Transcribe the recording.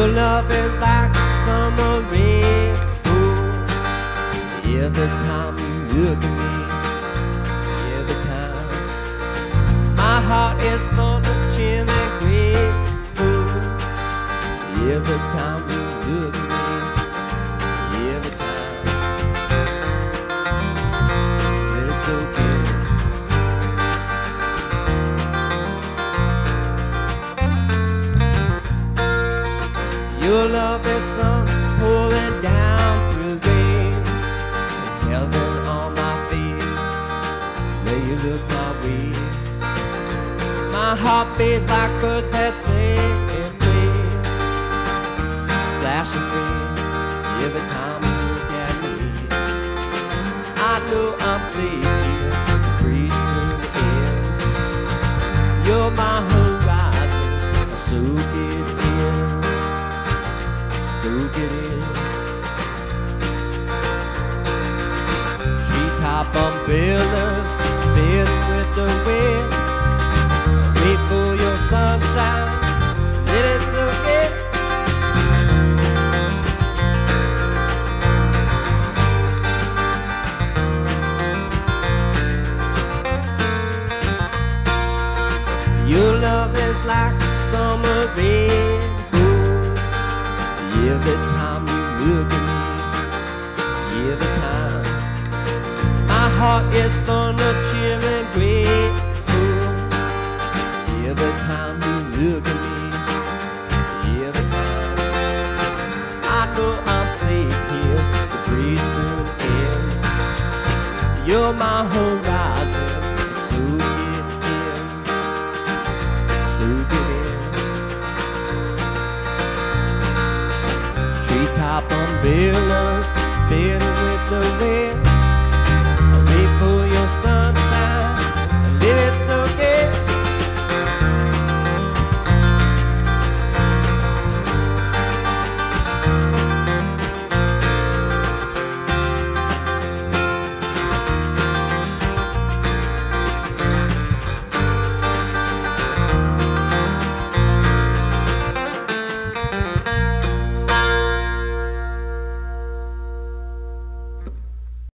Your love is like summer rain. Oh, every time you look at me, every time my heart is thunder, chimney great. Oh, every time you look at me, every time, then it's okay. Your love is sun pouring down through rain, and heaven on my face when you look my way. My heart beats like birds that sing and play, splashing rain every time you look at me. I know I'm safe here, pretty soon it ends. You're my horizon, soak it in. Soak it in. Treetop umbrellas bend with the wind. Wait for your sunshine, let it soak in. Your love is like summer rain. Every time you look at me, every time my heart is thunder, chilling great. Oh, every time you look at me, every time I know I'm safe here, the breeze soon ends. You're my horizon, soak it in, soak it in. Treetop umbrellas bend with the wind.